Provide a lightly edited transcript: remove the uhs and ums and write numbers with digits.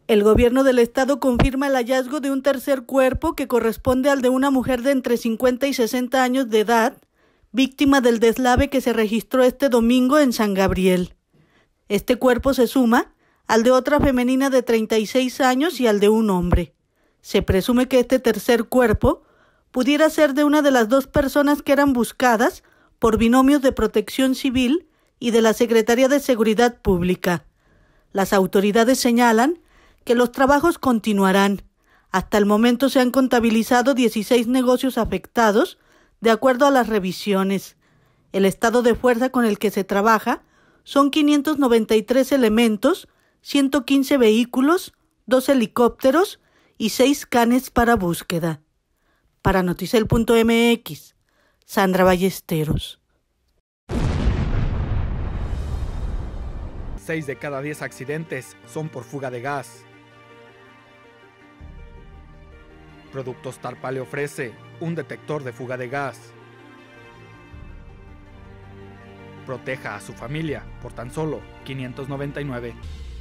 El gobierno del estado confirma el hallazgo de un tercer cuerpo que corresponde al de una mujer de entre 50 y 60 años de edad, víctima del deslave que se registró este domingo en San Gabriel. Este cuerpo se suma al de otra femenina de 36 años y al de un hombre. Se presume que este tercer cuerpo pudiera ser de una de las dos personas que eran buscadas por binomios de Protección Civil y de la Secretaría de Seguridad Pública. Las autoridades señalan que los trabajos continuarán. Hasta el momento se han contabilizado 16 negocios afectados, de acuerdo a las revisiones. El estado de fuerza con el que se trabaja son 593 elementos, 115 vehículos, 2 helicópteros y 6 canes para búsqueda. Para Noticel.mx, Sandra Ballesteros. 6 de cada 10 accidentes son por fuga de gas. Productos Tarpa le ofrece un detector de fuga de gas. Proteja a su familia por tan solo $599.